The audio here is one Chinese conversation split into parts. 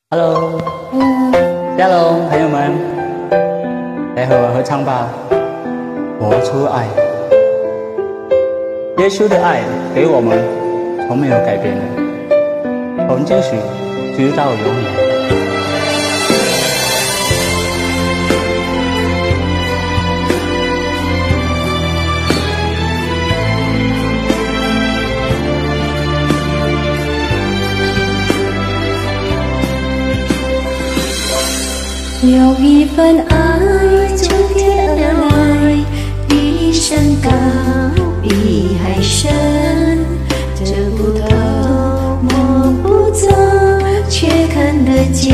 Hello，加龙朋友们，来和我合唱吧！活出爱，耶稣的爱给我们从没有改变的，从今时直到永远。 有一份爱从天而来，比山高，比海深，这不透摸不着，却看得见。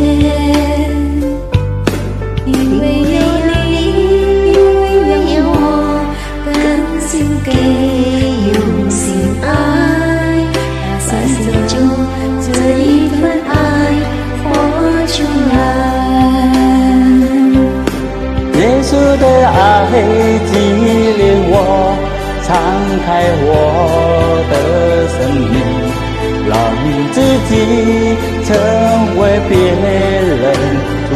因为有你，因为有我，甘心给，用心爱，把心中这一份爱活出来。 耶稣的爱激励我，敞开我的生命，让自己成为别人祝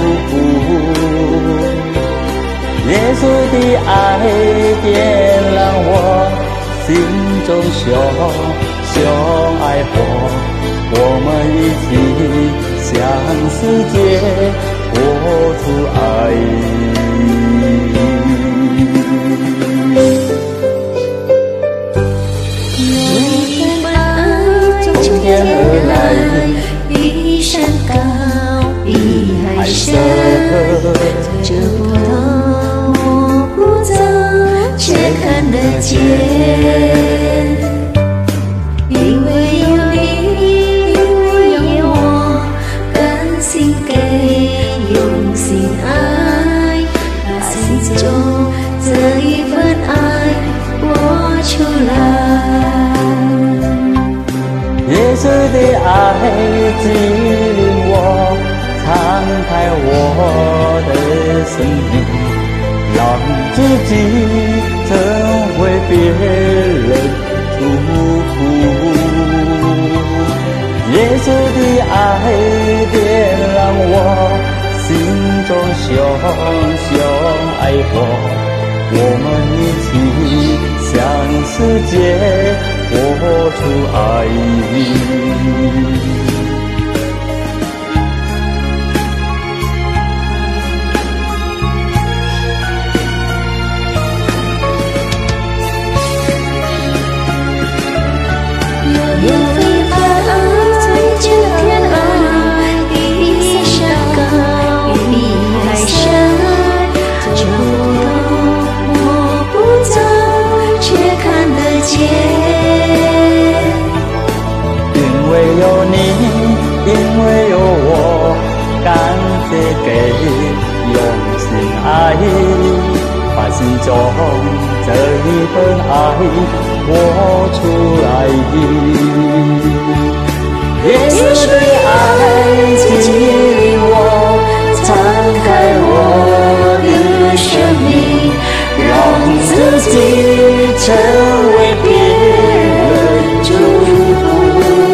福。耶稣的爱点燃我心中熊爱火，我们一起向世界活出爱。从天而来， 比山高，比海深，这不透摸不着，却看得见。因为有你，因为有我，甘心给，用心爱，把心中这一份爱活出来。 耶稣的爱激励我，敞开我的生命，让自己成为别人祝福。耶稣的爱点燃我心中熊爱火，我们一起向世界活出爱。因为有你，因为有我，感谢给，用心爱，把心中这一份爱活出来。耶稣的爱激励我，敞开我的生命，让自己成为别人祝福。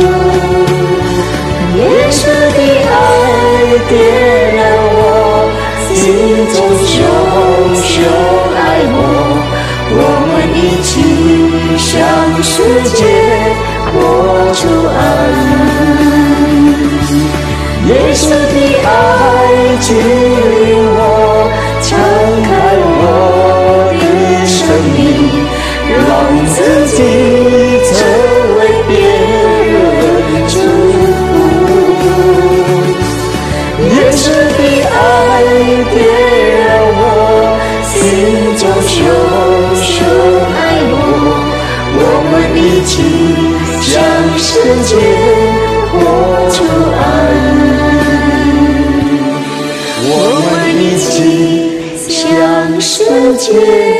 耶稣的爱点燃我心中熊爱我们一起向世界活出爱。耶稣的爱激励我，敞开我的生命，让自己成为别人祝福。耶稣的爱点燃我心中熊爱我们一起向世界活出爱。我们一起向世界